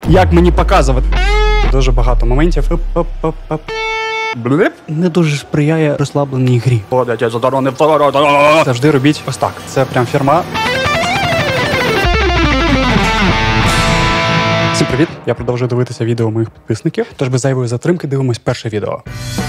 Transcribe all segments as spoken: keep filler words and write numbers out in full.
Як мені показувати? Дуже багато моментів. Не дуже сприяє розслабленій грі. Завжди робіть ось так. Це прям фірма. Всім привіт! Я продовжую дивитися відео моїх підписників. Тож без зайвої затримки дивимось перше відео.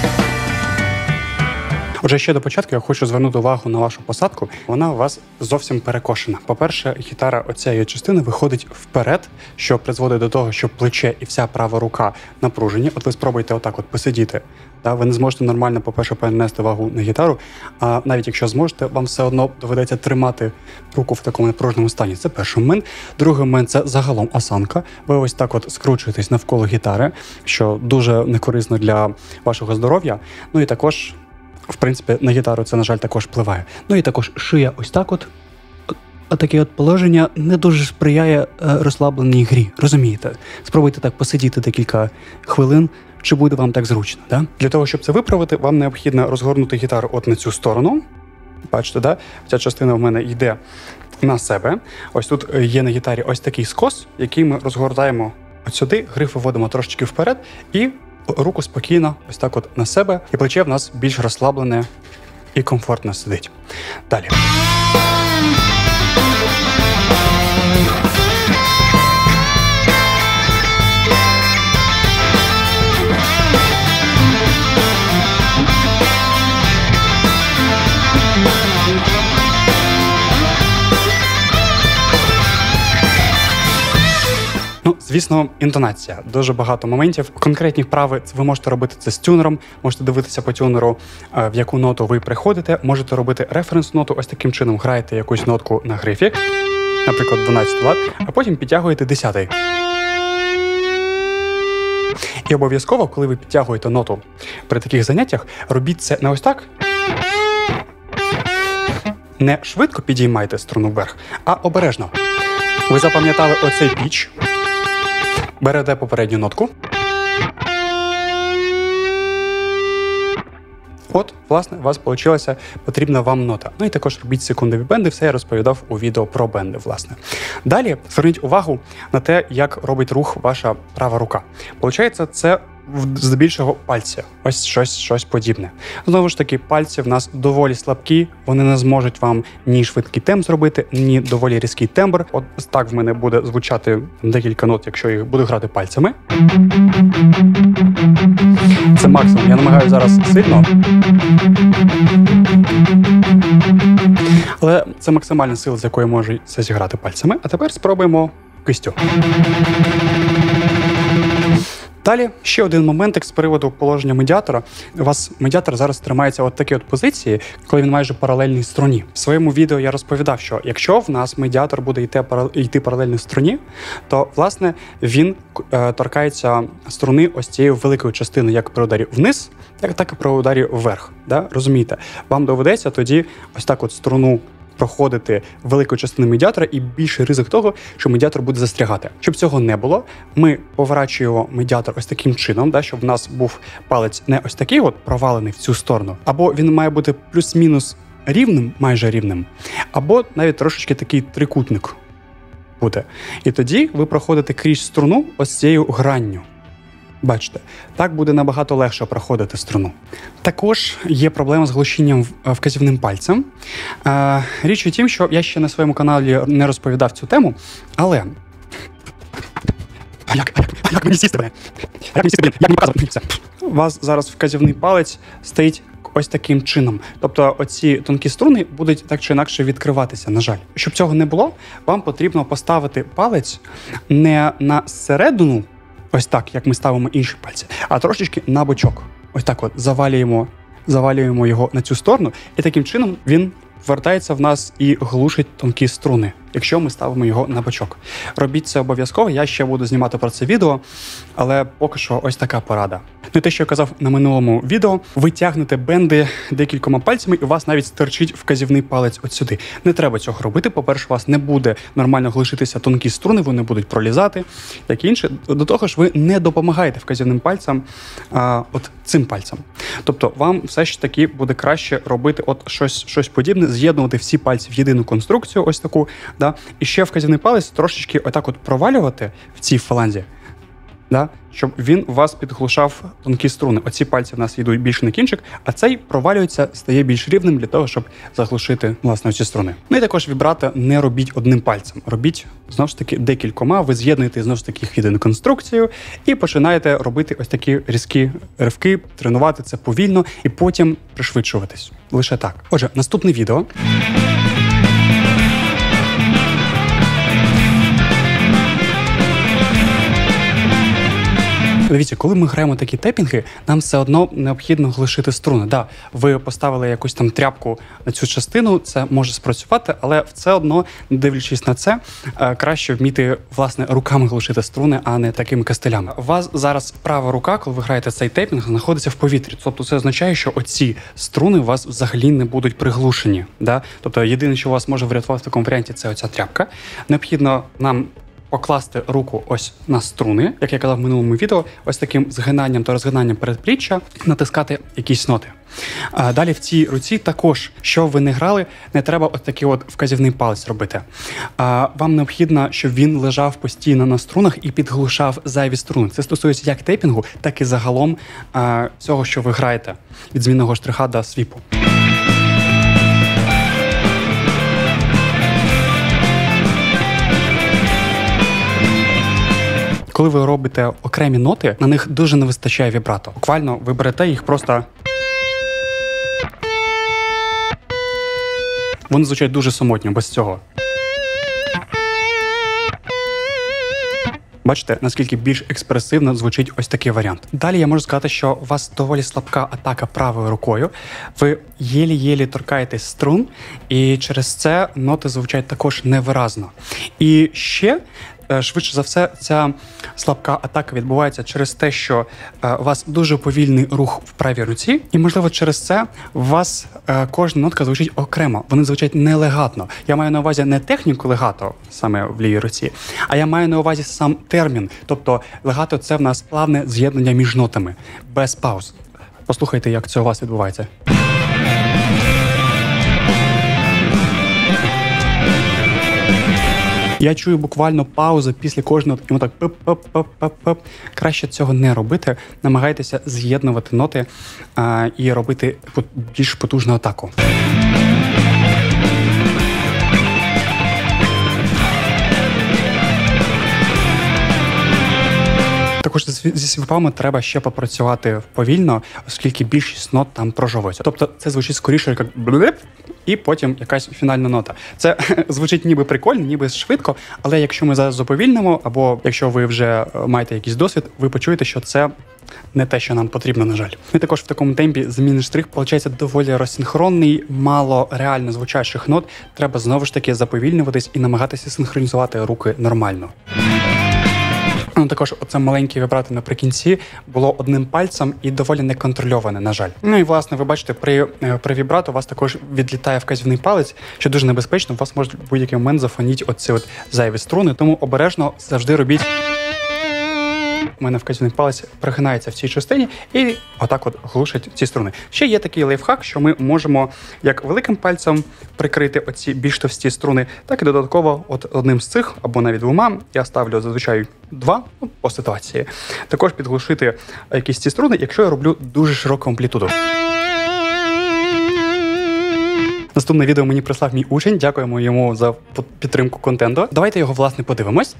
Отже, ще до початку я хочу звернути увагу на вашу посадку. Вона у вас зовсім перекошена. По-перше, гітара оцієї частини виходить вперед, що призводить до того, що плече і вся права рука напружені. От ви спробуйте отак от посидіти. Ви не зможете нормально, по-перше, перенести вагу на гітару, а навіть якщо зможете, вам все одно доведеться тримати руку в такому напруженому стані. Це перший момент. Другий момент – це загалом осанка. Ви ось так от скручуєтесь навколо гітари, що дуже некорисно для вашого здоров'я. Ну і також, в принципі, на гітару це, на жаль, також впливає. Ну і також шия ось так от. А таке от положення не дуже сприяє розслабленій грі. Розумієте? Спробуйте так посидіти декілька хвилин, чи буде вам так зручно, да? Для того, щоб це виправити, вам необхідно розгорнути гітару от на цю сторону. Бачите, да? Ця частина в мене йде на себе. Ось тут є на гітарі ось такий скос, який ми розгортаємо от сюди, гриф виводимо трошечки вперед і руку спокійно ось так от на себе. І плече в нас більш розслаблене і комфортно сидить. Далі. Ну, звісно, інтонація. Дуже багато моментів. Конкретні вправи ви можете робити це з тюнером, можете дивитися по тюнеру, в яку ноту ви приходите, можете робити референс-ноту, ось таким чином граєте якусь нотку на грифі, наприклад, дванадцятий лад, а потім підтягуєте десятий. І обов'язково, коли ви підтягуєте ноту при таких заняттях, робіть це не ось так, не швидко підіймайте струну вверх, а обережно. Ви запам'ятали оцей піч, берете попередню нотку. От, власне, у вас вийшла потрібна вам нота. Ну і також робіть секундові бенди, все я розповідав у відео про бенди, власне. Далі зверніть увагу на те, як робить рух ваша права рука. Получається, це здебільшого пальці. Ось щось, щось подібне. Знову ж таки, пальці в нас доволі слабкі, вони не зможуть вам ні швидкий темп зробити, ні доволі різкий тембр. От так в мене буде звучати декілька нот, якщо я буду грати пальцями. Це максимум. Я намагаюся зараз сильно. Але це максимальна сила, з якою можу це зіграти пальцями. А тепер спробуємо кистю. Далі ще один моментик з приводу положення медіатора. У вас медіатор зараз тримається от такі от позиції, коли він майже паралельний струні. В своєму відео я розповідав, що якщо в нас медіатор буде йти, йти паралельно струні, то, власне, він е, торкається струни ось цією великою частиною, як при ударі вниз, так і при ударі вверх. Да? Розумієте? Вам доведеться тоді ось так от струну проходити велику частину медіатора і більший ризик того, що медіатор буде застрягати. Щоб цього не було, ми поворачуємо медіатор ось таким чином, да, щоб в нас був палець не ось такий от провалений в цю сторону, або він має бути плюс-мінус рівним, майже рівним, або навіть трошечки такий трикутник буде. І тоді ви проходите крізь струну ось цією гранню. Бачите, так буде набагато легше проходити струну. Також є проблема з глушінням вказівним пальцем. Е, річ у тім, що я ще на своєму каналі не розповідав цю тему, але... А як, а як, а як мені сісти, блин? Як мені сісти, блин? Як мені показувати? Все. У вас зараз вказівний палець стоїть ось таким чином. Тобто оці тонкі струни будуть так чи інакше відкриватися, на жаль. Щоб цього не було, вам потрібно поставити палець не на середину, ось так, як ми ставимо інші пальці, а трошечки на бочок. Ось так от завалюємо, завалюємо його на цю сторону, і таким чином він вертається в нас і глушить тонкі струни, якщо ми ставимо його на бочок. Робіть це обов'язково, я ще буду знімати про це відео, але поки що ось така порада. Ну і те, що я казав на минулому відео, ви тягнете бенди декількома пальцями, і у вас навіть стирчить вказівний палець от сюди. Не треба цього робити. По-перше, у вас не буде нормально глушитися тонкі струни, вони будуть пролізати, як і інше. До того ж, ви не допомагаєте вказівним пальцям а, от цим пальцем. Тобто вам все ж таки буде краще робити от щось, щось подібне, з'єднувати всі пальці в єдину конструкцію, ось таку, да? І ще вказівний палець трошечки отак от провалювати в цій фаланзі, Да? Щоб він у вас підглушав тонкі струни. Оці пальці в нас йдуть більше на кінчик, а цей провалюється, стає більш рівним для того, щоб заглушити, власне, ці струни. Ну і також вібрато не робіть одним пальцем. Робіть, знову ж таки, декількома. Ви з'єднуєте, знову ж таки, їх в єдину конструкцію і починаєте робити ось такі різкі ривки, тренувати це повільно і потім пришвидшуватись. Лише так. Отже, наступне відео. Дивіться, коли ми граємо такі тепінги, нам все одно необхідно глушити струни. Да, ви поставили якусь там тряпку на цю частину, це може спрацювати, але все одно, не дивлячись на це, краще вміти, власне, руками глушити струни, а не такими кастелями. У вас зараз права рука, коли ви граєте цей тепінг, знаходиться в повітрі. Тобто це означає, що оці струни у вас взагалі не будуть приглушені. Да? Тобто єдине, що у вас може врятувати в такому варіанті, це оця тряпка. Необхідно нам покласти руку ось на струни, як я казав в минулому відео, ось таким згинанням та розгинанням передпліччя натискати якісь ноти. А далі в цій руці також, що ви не грали, не треба от такий от вказівний палець робити. А вам необхідно, щоб він лежав постійно на струнах і підглушав зайві струни. Це стосується як тейпінгу, так і загалом а, всього, що ви граєте від змінного штриха до свіпу. Коли ви робите окремі ноти, на них дуже не вистачає вібрато. Буквально ви берете їх просто... Вони звучать дуже самотньо, без цього. Бачите, наскільки більш експресивно звучить ось такий варіант. Далі я можу сказати, що у вас доволі слабка атака правою рукою. Ви єлі-єлі торкаєтесь струн, і через це ноти звучать також невиразно. І ще... Швидше за все, ця слабка атака відбувається через те, що е, у вас дуже повільний рух в правій руці, і, можливо, через це у вас е, кожна нотка звучить окремо, вони звучать нелегатно. Я маю на увазі не техніку легато, саме в лівій руці, а я маю на увазі сам термін. Тобто легато – це в нас плавне з'єднання між нотами, без пауз. Послухайте, як це у вас відбувається. Я чую буквально паузу після кожного, і так пип-пип-пип-пип-пип. Краще цього не робити. Намагайтеся з'єднувати ноти а, і робити більш потужну атаку. Також зі свіпами треба ще попрацювати повільно, оскільки більшість нот там прожовується. Тобто це звучить скоріше як блип, і потім якась фінальна нота. Це звучить ніби прикольно, ніби швидко, але якщо ми зараз заповільнимо, або якщо ви вже маєте якийсь досвід, ви почуєте, що це не те, що нам потрібно, на жаль. І також в такому темпі змінний штрих, виходить, доволі розсинхронний, мало реально звучащих нот. Треба знову ж таки заповільнюватись і намагатися синхронізувати руки нормально. Ну, також оце маленьке вібрато наприкінці було одним пальцем і доволі неконтрольоване, на жаль. Ну і, власне, ви бачите, при, при вібрато у вас також відлітає вказівний палець, що дуже небезпечно, у вас може в будь-який момент зафоніть оці от зайві струни, тому обережно завжди робіть. У мене вказівний палець пригинається в цій частині і отак от глушить ці струни. Ще є такий лайфхак, що ми можемо як великим пальцем прикрити оці більш товсті струни, так і додатково от одним з цих, або навіть двома, я ставлю зазвичай два, ну, по ситуації. Також підглушити якісь ці струни, якщо я роблю дуже широку амплітуду. Наступне відео мені прислав мій учень, дякуємо йому за підтримку контенту. Давайте його, власне, подивимось.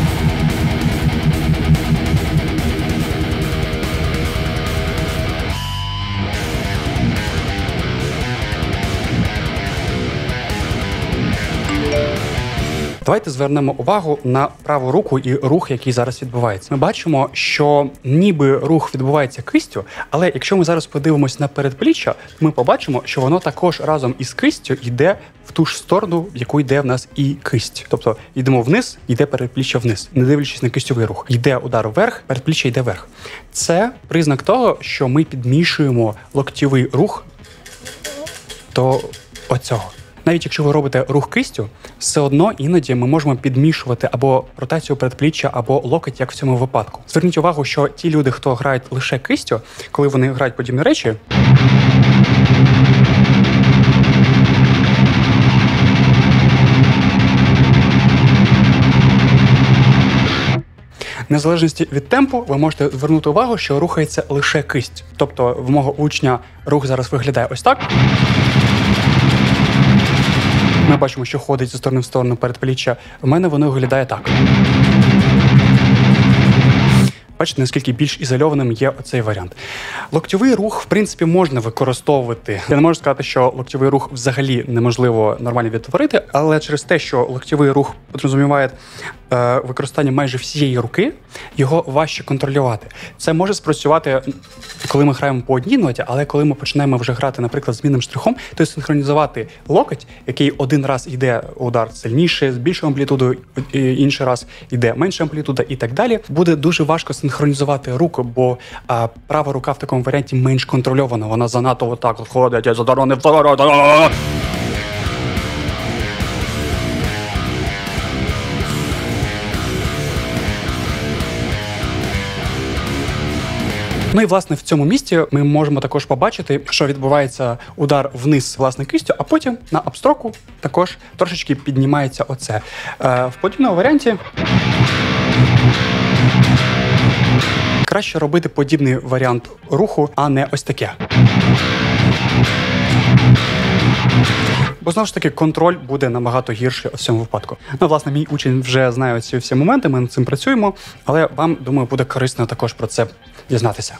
Давайте звернемо увагу на праву руку і рух, який зараз відбувається. Ми бачимо, що ніби рух відбувається кистю, але якщо ми зараз подивимось на передпліччя, ми побачимо, що воно також разом із кистю йде в ту ж сторону, в яку йде в нас і кисть. Тобто йдемо вниз, йде передпліччя вниз, не дивлячись на кистьовий рух. Йде удар вверх, передпліччя йде вверх. Це признак того, що ми підмішуємо локтєвий рух до оцього. Навіть якщо ви робите рух кистю, все одно іноді ми можемо підмішувати або ротацію передпліччя, або локоть, як в цьому випадку. Зверніть увагу, що ті люди, хто грають лише кистю, коли вони грають подібні речі, Незалежності від темпу ви можете звернути увагу, що рухається лише кисть. Тобто в мого учня рух зараз виглядає ось так. Ми бачимо, що ходить зі сторони в сторону передпліччя. У мене воно виглядає так. Бачите, наскільки більш ізольованим є оцей варіант. Локтєвий рух, в принципі, можна використовувати. Я не можу сказати, що локтєвий рух взагалі неможливо нормально відтворити, але через те, що локтєвий рух підрозуміває е, використання майже всієї руки, його важче контролювати. Це може спрацювати, коли ми граємо по одній ноті, але коли ми починаємо вже грати, наприклад, змінним штрихом, то синхронізувати локоть, який один раз йде удар сильніше, з більшою амплітудою, інший раз йде менша амплітуда і так далі, буде дуже важко синхронізувати руку, бо а, права рука в такому варіанті менш контрольована, вона занадто отак ходить, я задорони вперед. Ну і, власне, в цьому місці ми можемо також побачити, що відбувається удар вниз, власне, кистю, а потім на апстроку також трошечки піднімається оце. Е, в подібному варіанті краще робити подібний варіант руху, а не ось таке. Бо, знову ж таки, контроль буде набагато гірший у цьому випадку. Ну, власне, мій учень вже знає ці всі моменти, ми над цим працюємо, але вам, думаю, буде корисно також про це дізнатися.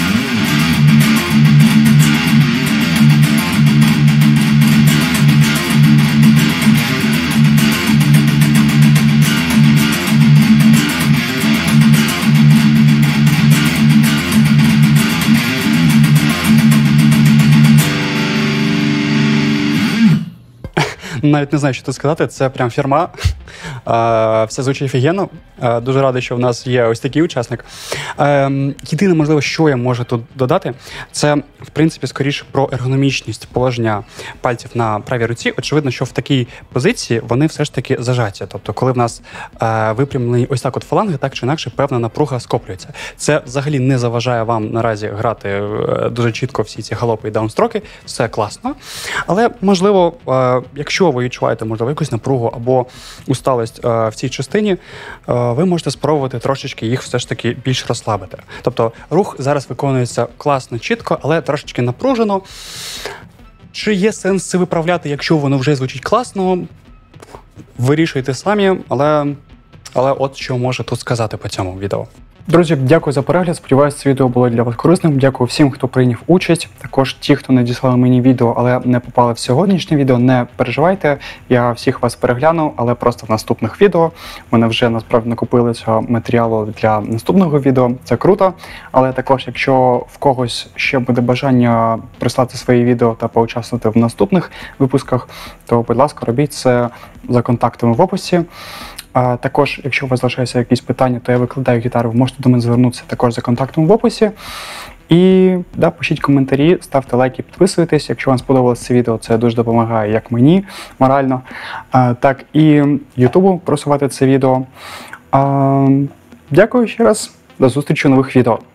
Навіть не знаю, що тут сказати, це прям фірма. Все звучить офігенно. Дуже радий, що в нас є ось такий учасник. Єдине, можливо, що я можу тут додати, це, в принципі, скоріше про ергономічність положення пальців на правій руці. Очевидно, що в такій позиції вони все ж таки зажаті. Тобто, коли в нас випрямлені ось так от фаланги, так чи інакше, певна напруга скоплюється. Це взагалі не заважає вам наразі грати дуже чітко всі ці галопи і даунстроки. Все класно. Але, можливо, якщо ви відчуваєте, можливо, якусь напругу або усталость в цій частині, ви можете спробувати трошечки їх все ж таки більш розслабити. Тобто рух зараз виконується класно, чітко, але трошечки напружено. Чи є сенс це виправляти, якщо воно вже звучить класно? Вирішуйте самі, але, але от що можу тут сказати по цьому відео. Друзі, дякую за перегляд. Сподіваюся, це відео було для вас корисним. Дякую всім, хто прийняв участь. Також ті, хто надіслали мені відео, але не попали в сьогоднішнє відео, не переживайте. Я всіх вас перегляну, але просто в наступних відео. У мене вже насправді накопили цього матеріалу для наступного відео. Це круто. Але також, якщо в когось ще буде бажання прислати свої відео та поучаствувати в наступних випусках, то, будь ласка, робіть це за контактами в описі. А також, якщо у вас залишаються якісь питання, то я викладаю гітару, ви можете до мене звернутися також за контактом в описі. І да, пишіть коментарі, ставте лайки, підписуйтесь. Якщо вам сподобалось це відео, це дуже допомагає як мені морально, а, так і Ютубу просувати це відео. А, дякую ще раз, до зустрічі у нових відео.